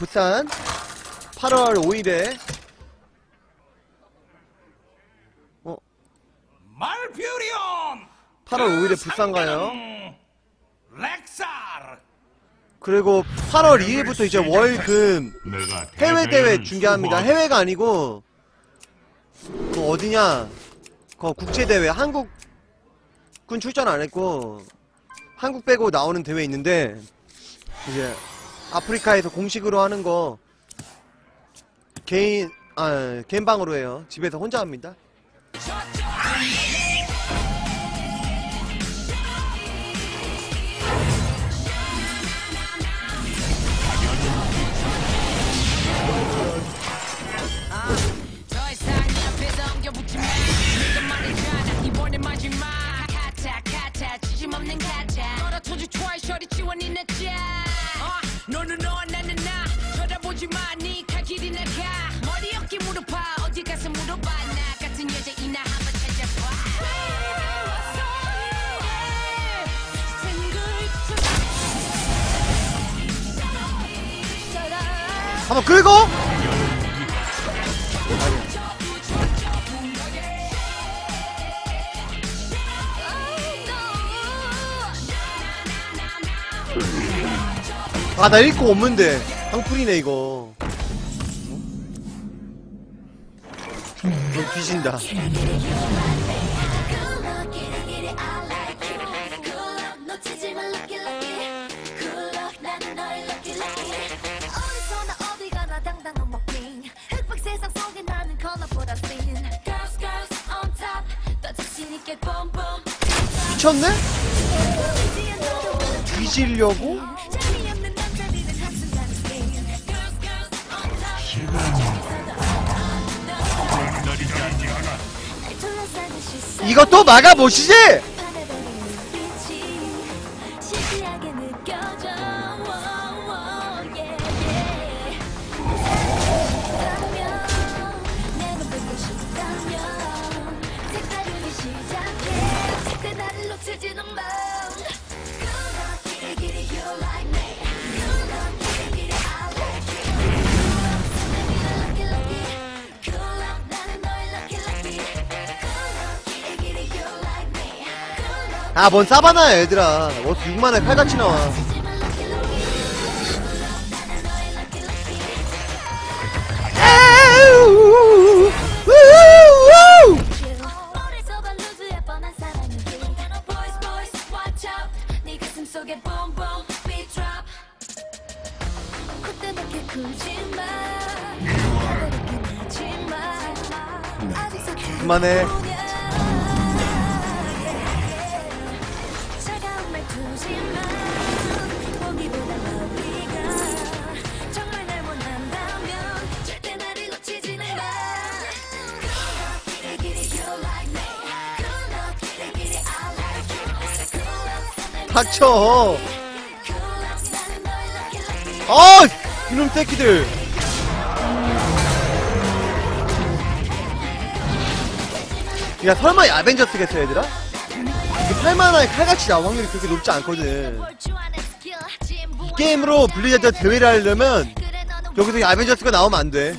부산 8월 5일에 말퓨리온 8월 5일에 부산 가요. 렉살. 그리고 8월 2일부터 이제 월금 해외 대회 중계합니다. 해외가 아니고 그 어디냐? 그 국제 대회 한국군 출전 안 했고 한국 빼고 나오는 대회 있는데 이제 아프리카에서 공식으로 하는 거 개인 방으로 해요. 집에서 혼자 합니다. 너는 너와 나는 나 쳐다보지 마 니가 길이 나가 머리 어깨 물어봐 어디 가서 물어봐 나 같은 여자이나 한번 찾아봐 한번 끌고 아, 나 읽고 없는데 황풀이네 이거. 너 뒤진다. 미쳤네? 뒤지려고? 이것도 막아보시지! 아, 뭔 사바나야 얘들아. 어떻게 6만에 칼같이 나와. 그만해. 닥쳐. 이놈 새끼들. 야, 설마 아벤져스겠어 얘들아? 이게 8만원에 칼같이 나올 확률이 그렇게 높지 않거든. 이 게임으로 블리자드 대회를 하려면 여기서 아벤져스가 나오면 안 돼.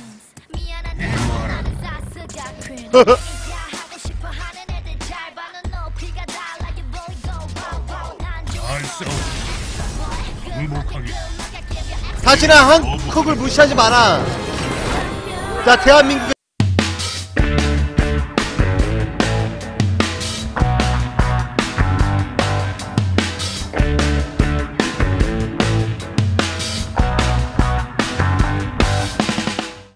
다시나 한국을 무시하지 마라. 나 대한민국에